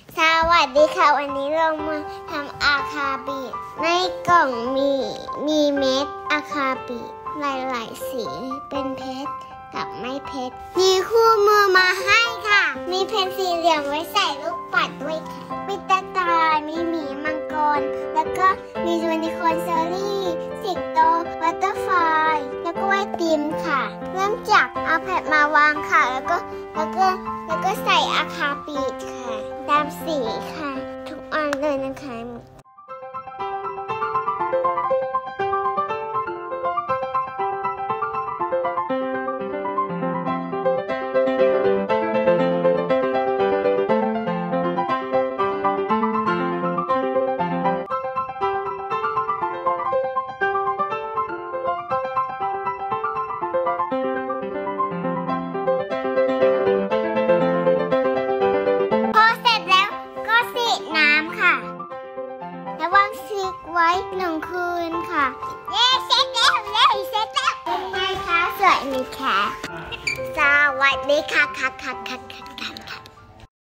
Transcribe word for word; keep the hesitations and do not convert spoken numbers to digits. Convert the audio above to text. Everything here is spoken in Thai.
สวัสดีค่ะวันนี้เรามาทำอาคาบิในกล่องมีมีเม็ดอาคาบิหลายๆสีเป็นเพชรกับไม่เพชรมีคู่มือมาให้ค่ะมีเพนสี่เหลี่ยมไว้ใส่ลูกปัดด้วยค่ะมีตาตามีหมีมังกรแล้วก็มียูนิคอร์นเซอรี่สิงโตบัตเตอร์ฟลายแล้วก็ไอติมค่ะเริ่มจากเอาแผ่นมาวางค่ะแล้วก็แล้วก็แล้วก็ใส่อาคาบิค่ะตามสีค่ะทุกอันเลยนะคะระวังซิกไว้หนึ่งคืนค่ะเย้เสร็จแล้วเย้เสร็จแล้วเป็นไงคะสวยไหมคะสวัสดีค่ะค่ะค่ะค่ะค่ะ